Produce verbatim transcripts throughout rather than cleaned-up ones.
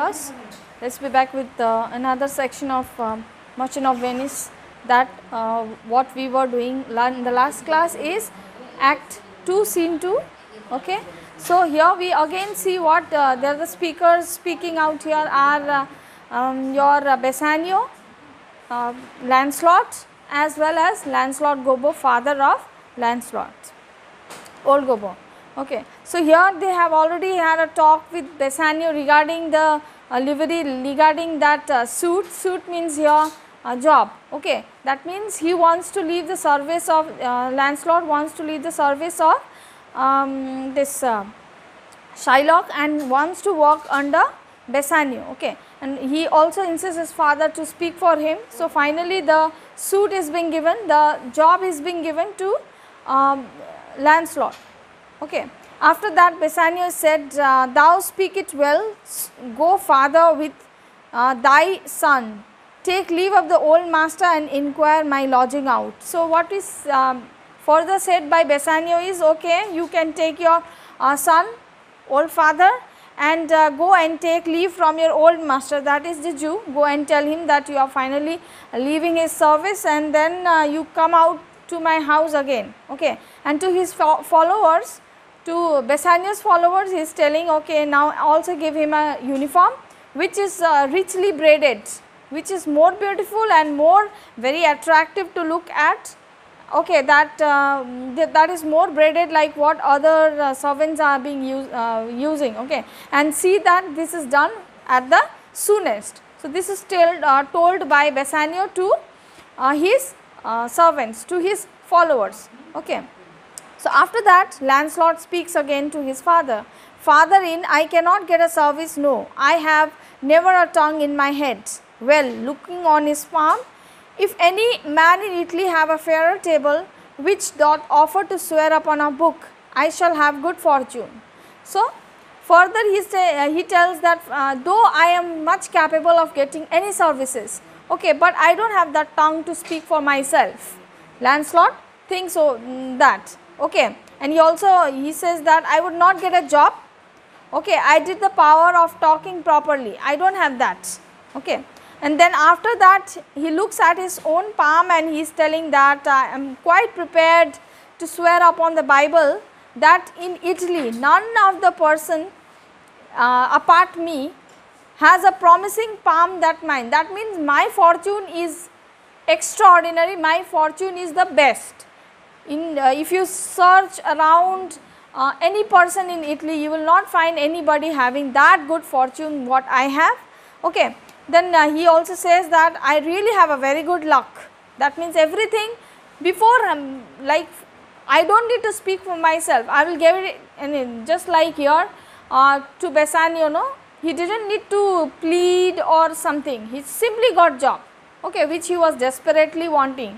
class. Let's be back with uh, another section of um, Merchant of Venice. That uh, what we were doing in the last class is Act two, Scene two. Okay. So here we again see what uh, there are the speakers speaking out here are uh, um, your uh, Bassanio, uh, Lancelot, as well as Lancelot Gobbo, father of Lancelot, old Gobbo. Okay. So here they have already had a talk with Bassanio regarding the uh, livery, regarding that uh, suit. Suit means here a job. Okay. That means he wants to leave the service of uh, Lancelot wants to leave the service of um, this uh, Shylock and wants to work under Bassanio. Okay. And he also insists his father to speak for him. So finally the suit is being given, the job is being given to um, Lancelot. Okay. After that Bassanio said, uh, thou speak it well, go father with uh, thy son, take leave of the old master and inquire my lodging out. So what is um, further said by Bassanio is, okay, you can take your uh, son, old father, and uh, go and take leave from your old master, that is the Jew. Go and tell him that you are finally leaving his service, and then uh, you come out to my house again. Okay. And to his fo followers, to Bassanio's followers, he is telling, okay, now also give him a uniform which is uh, richly braided, which is more beautiful and more very attractive to look at. Okay, that uh, th that is more braided like what other uh, servants are being use, uh, using. Okay, and see that this is done at the soonest. So this is told uh, told by Bassanio to uh, his uh, servants, to his followers. Okay. So after that Lancelot speaks again to his father. Father in, I cannot get a service, no, I have never a tongue in my head. Well, looking on his palm, if any man in Italy have a fairer table, which doth offer to swear upon a book, I shall have good fortune. So further he say, uh, he tells that uh, though I am much capable of getting any services, okay, but I do not have that tongue to speak for myself. Lancelot thinks so mm, that, okay, and he also he says that I would not get a job. Okay, I did the power of talking properly, I do not have that. Okay. And then after that he looks at his own palm and he is telling that I am quite prepared to swear upon the Bible that in Italy none of the person uh, apart me has a promising palm that mine. That means my fortune is extraordinary, my fortune is the best. In uh, if you search around uh, any person in Italy, you will not find anybody having that good fortune what I have. Okay. Then uh, he also says that I really have a very good luck. That means everything before um, like I do not need to speak for myself, I will give it, and just like here uh, to Bassanio, no, he did not need to plead or something, he simply got job, okay, which he was desperately wanting.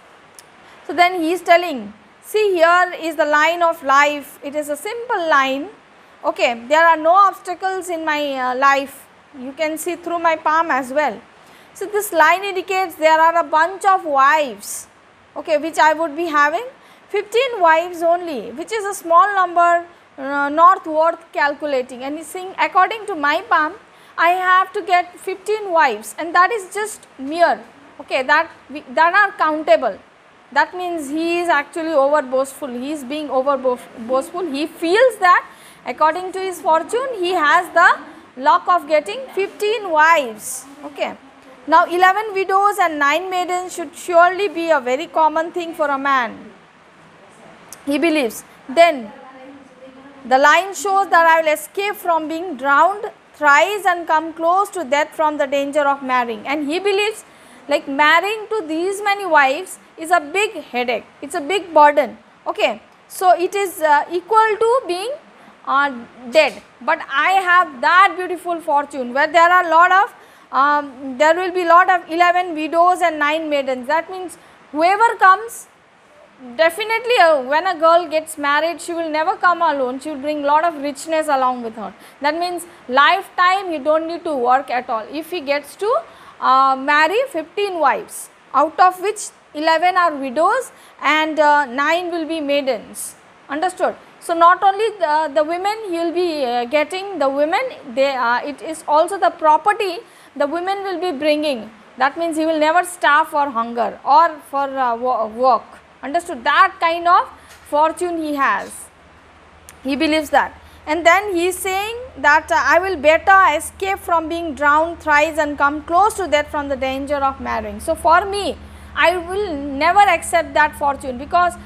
So then he is telling, see, here is the line of life, it is a simple line, okay, there are no obstacles in my uh, life. You can see through my palm as well. So this line indicates there are a bunch of wives, okay, which I would be having fifteen wives only, which is a small number uh, not worth calculating, and he is saying according to my palm I have to get fifteen wives, and that is just mere, okay, that we, that are countable. That means he is actually over boastful, he is being over boastful, he feels that according to his fortune he has the luck of getting fifteen wives. Okay. Now eleven widows and nine maidens should surely be a very common thing for a man, he believes. Then the line shows that I will escape from being drowned thrice and come close to death from the danger of marrying, and he believes like marrying to these many wives is a big headache, it is a big burden. Okay. So it is uh, equal to being Uh, dead, but I have that beautiful fortune where there are lot of um, there will be lot of eleven widows and nine maidens. That means whoever comes, definitely uh, when a girl gets married, she will never come alone, she will bring lot of richness along with her. That means lifetime he do not need to work at all if he gets to uh, marry fifteen wives, out of which eleven are widows and uh, nine will be maidens. Understood? So not only the, the women he will be uh, getting, the women they uh, it is also the property the women will be bringing. That means he will never starve for hunger or for uh, work. Understood? That kind of fortune he has. He believes that. And then he is saying that uh, I will better escape from being drowned thrice and come close to death from the danger of marrying. So for me, I will never accept that fortune, because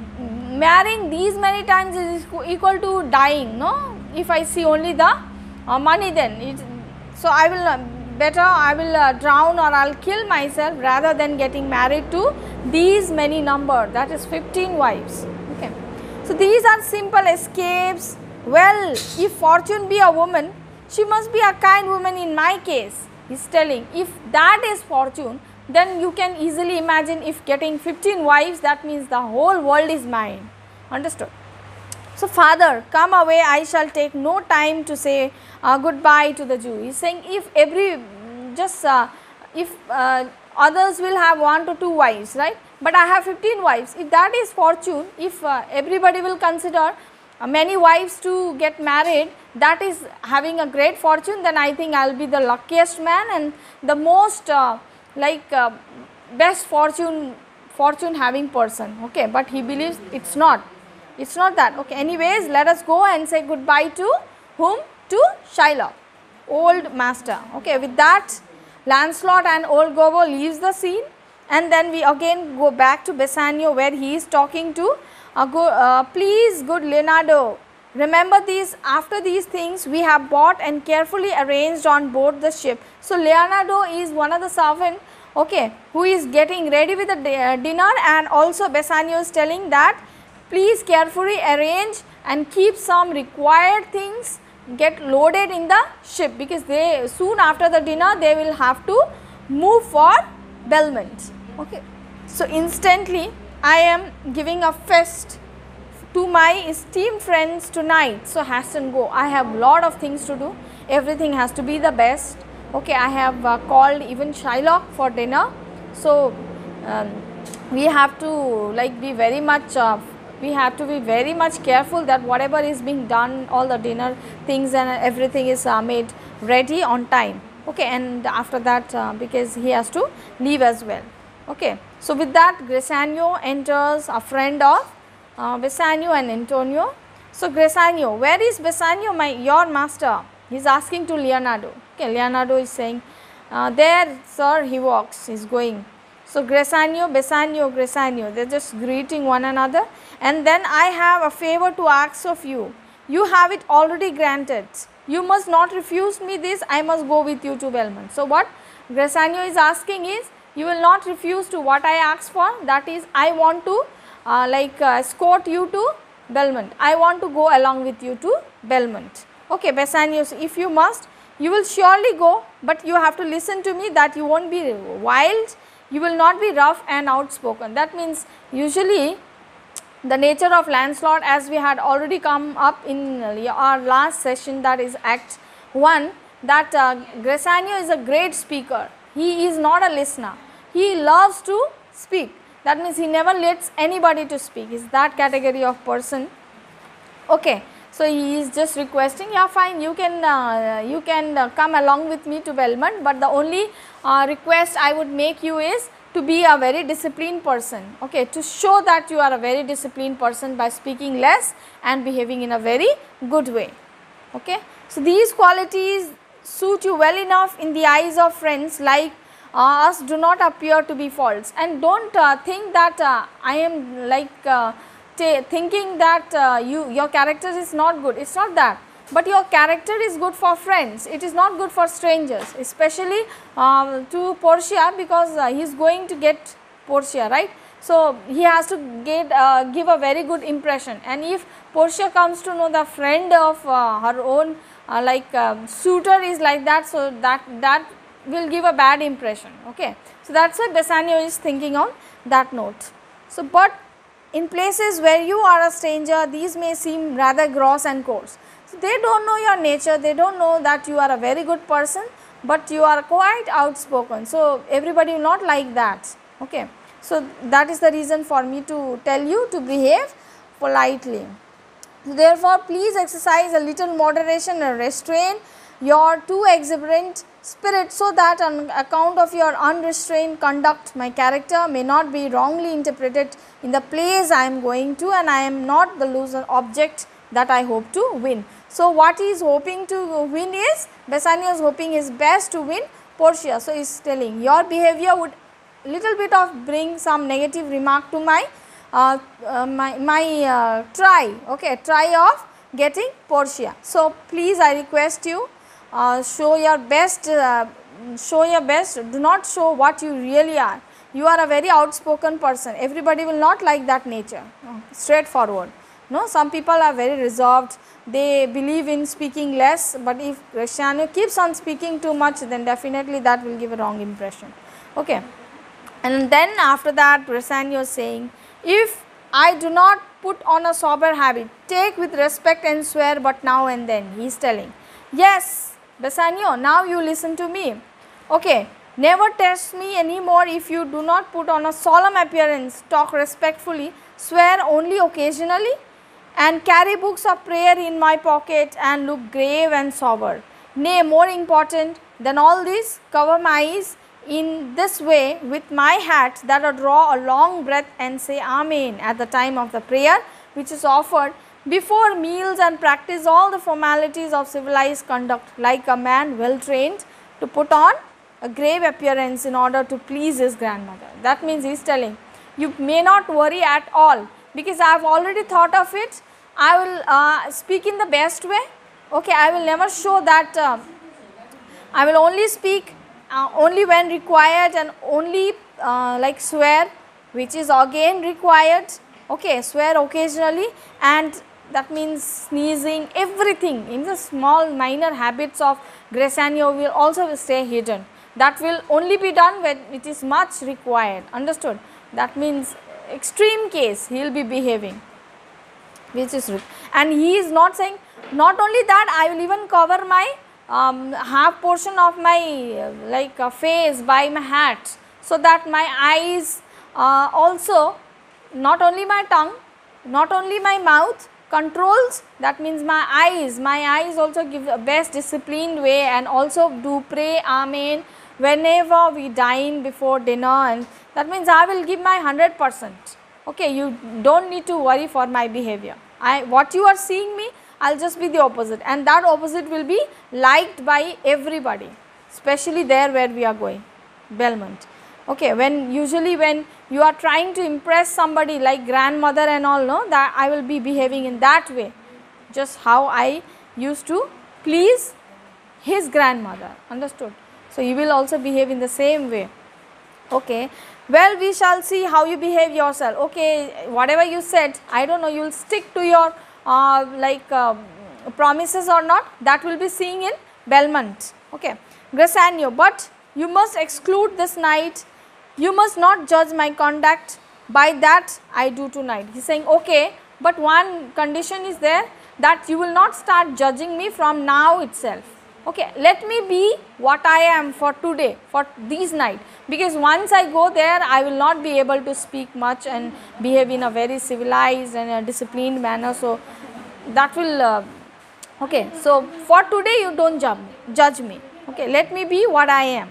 marrying these many times is equal to dying, no? If I see only the uh, money, then it, so I will uh, better I will uh, drown or I will kill myself rather than getting married to these many number, that is fifteen wives. Okay. So these are simple escapes. Well, if fortune be a woman, she must be a kind woman in my case. He is telling, if that is fortune, then you can easily imagine if getting fifteen wives, that means the whole world is mine. Understood? So, father, come away, I shall take no time to say uh, goodbye to the Jew. He is saying, if every, just uh, if uh, others will have one to two wives, right, but I have fifteen wives, if that is fortune, if uh, everybody will consider uh, many wives to get married, that is having a great fortune, then I think I will be the luckiest man and the most uh, like uh, best fortune fortune having person. Okay, but he believes it's not, it's not that. Okay, anyways, let us go and say goodbye to whom? To Shylock, old master. Okay, with that, Lancelot and old Gobbo leaves the scene, and then we again go back to Bassanio, where he is talking to uh, go, uh, please good Leonardo, remember these, after these things we have bought and carefully arranged on board the ship. So Leonardo is one of the servant, okay, who is getting ready with the uh, dinner, and also Bassanio is telling that please carefully arrange and keep some required things get loaded in the ship, because they soon after the dinner they will have to move for Belmont. Okay. So instantly I am giving a feast to my esteemed friends tonight, so hasten go. I have lot of things to do, everything has to be the best. Okay, I have uh, called even Shylock for dinner, so um, we have to like be very much uh, we have to be very much careful that whatever is being done, all the dinner things and everything is uh, made ready on time. Okay, and after that uh, because he has to leave as well. Okay, so with that Bassanio enters, a friend of uh, Bassanio and Antonio. So Bassanio, where is Bassanio, my your master? He is asking to Leonardo. Okay, Leonardo is saying, uh, there sir, he walks, he is going. So Bassanio, Bassanio, Bassanio, they are just greeting one another. And then I have a favor to ask of you. You have it already granted. You must not refuse me this, I must go with you to Belmont. So what Bassanio is asking is, you will not refuse to what I ask for, that is I want to uh, like uh, escort you to Belmont. I want to go along with you to Belmont. Okay, Bassanio, if you must, you will surely go, but you have to listen to me that you won't be wild, you will not be rough and outspoken. That means usually the nature of Lancelot, as we had already come up in our last session, that is Act one, that uh, Bassanio is a great speaker. He is not a listener. He loves to speak. That means he never lets anybody to speak. He is that category of person. Okay. So he is just requesting, yeah fine, you can uh, you can uh, come along with me to Belmont, but the only uh, request I would make you is to be a very disciplined person, okay, to show that you are a very disciplined person by speaking less and behaving in a very good way. Okay. So these qualities suit you well enough in the eyes of friends like uh, us do not appear to be faults, and don't uh, think that uh, I am like uh, thinking that uh, you your character is not good. It's not that, but your character is good for friends, it is not good for strangers, especially uh, to Portia, because uh, he is going to get Portia, right. So he has to get uh, give a very good impression, and if Portia comes to know the friend of uh, her own uh, like uh, suitor is like that, so that that will give a bad impression. Okay. So that is why Bassanio is thinking on that note. So but in places where you are a stranger, these may seem rather gross and coarse. So they do not know your nature, they do not know that you are a very good person, but you are quite outspoken. So everybody will not like that. Okay. So that is the reason for me to tell you to behave politely. Therefore, please exercise a little moderation and restrain your too exuberant spirit, so that on account of your unrestrained conduct, my character may not be wrongly interpreted in the plays I am going to, and I am not the loser object that I hope to win. So, what he is hoping to win is, Bassanio is hoping his best to win Portia. So, he is telling your behavior would little bit of bring some negative remark to my uh, uh, my, my uh, try, okay, try of getting Portia. So, please I request you, uh, show your best, uh, show your best, do not show what you really are. You are a very outspoken person, everybody will not like that nature, straightforward. No, some people are very reserved, they believe in speaking less, but if Bassanio keeps on speaking too much, then definitely that will give a wrong impression. Okay. And then after that, Bassanio is saying, if I do not put on a sober habit, take with respect and swear but now and then. He is telling, yes, Bassanio, now you listen to me. Okay, never test me anymore if you do not put on a solemn appearance, talk respectfully, swear only occasionally, and carry books of prayer in my pocket and look grave and sober. Nay, more important than all this, cover my eyes in this way with my hat, that I draw a long breath and say Amen at the time of the prayer which is offered before meals, and practice all the formalities of civilized conduct like a man well trained to put on a grave appearance in order to please his grandmother. That means he is telling, you may not worry at all, because I have already thought of it. I will uh, speak in the best way. Okay, I will never show that, uh, I will only speak Uh, only when required, and only uh, like swear which is again required, okay, swear occasionally, and that means sneezing, everything in the small minor habits of Bassanio will also stay hidden. That will only be done when it is much required, understood. That means extreme case he will be behaving, which is, and he is not saying, not only that, I will even cover my Um, half portion of my uh, like uh, face by my hat, so that my eyes uh, also, not only my tongue, not only my mouth controls, that means my eyes, my eyes also give a best disciplined way, and also do pray Amen whenever we dine before dinner, and that means I will give my one hundred percent. Okay, you do not need to worry for my behavior. I, what you are seeing me, I will just be the opposite, and that opposite will be liked by everybody, especially there where we are going, Belmont. Okay, when usually when you are trying to impress somebody like grandmother and all, no, that I will be behaving in that way, just how I used to please his grandmother, understood. So, you will also behave in the same way. Okay, well, we shall see how you behave yourself. Okay, whatever you said, I do not know, you will stick to your Uh, like uh, promises or not, that will be seeing in Belmont. Okay, Bassanio, but you must exclude this night, you must not judge my conduct by that I do tonight. He is saying, okay, but one condition is there, that you will not start judging me from now itself. Okay, let me be what I am for today, for this night, because once I go there, I will not be able to speak much and behave in a very civilized and a disciplined manner. So, that will, uh, okay, so for today you do not judge, judge me, okay, let me be what I am.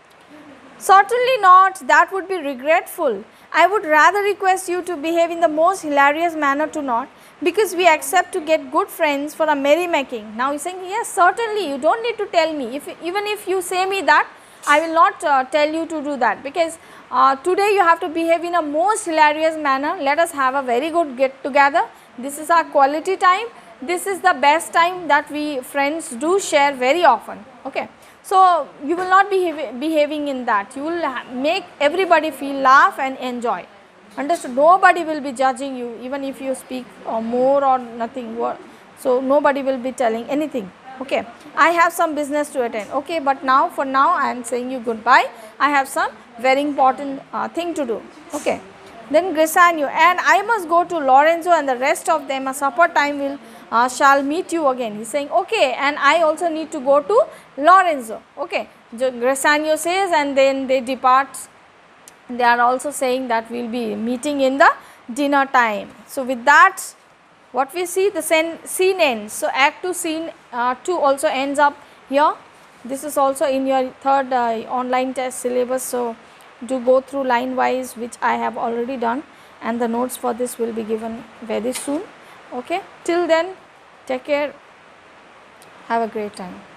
Certainly not, that would be regretful. I would rather request you to behave in the most hilarious manner to not, because we accept to get good friends for a merrymaking. Now, he is saying, yes, certainly you do not need to tell me, if even if you say me that, I will not uh, tell you to do that, because uh, today you have to behave in a most hilarious manner. Let us have a very good get together. This is our quality time, this is the best time that we friends do share very often. Okay. So, you will not be behaving in that, you will make everybody feel laugh and enjoy, understood. Nobody will be judging you, even if you speak uh, more or nothing, so nobody will be telling anything. Okay, I have some business to attend. Okay, but now for now I am saying you goodbye, I have some very important uh, thing to do. Okay. Then Bassanio, and I must go to Lorenzo and the rest of them, a supper time will uh, shall meet you again. He is saying, okay, and I also need to go to Lorenzo. Okay, Bassanio says, and then they depart. They are also saying that we will be meeting in the dinner time. So, with that what we see, the scene, scene ends. So, act two scene uh, two also ends up here. This is also in your third uh, online test syllabus. So, do go through line wise, which I have already done, and the notes for this will be given very soon. Okay. Till then, take care, have a great time.